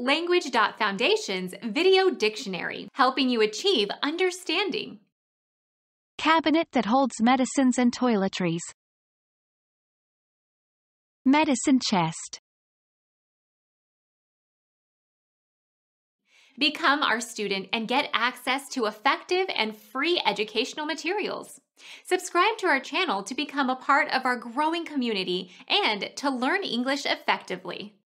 Language.Foundation's Video Dictionary, helping you achieve understanding. Cabinet that holds medicines and toiletries. Medicine chest. Become our student and get access to effective and free educational materials. Subscribe to our channel to become a part of our growing community and to learn English effectively.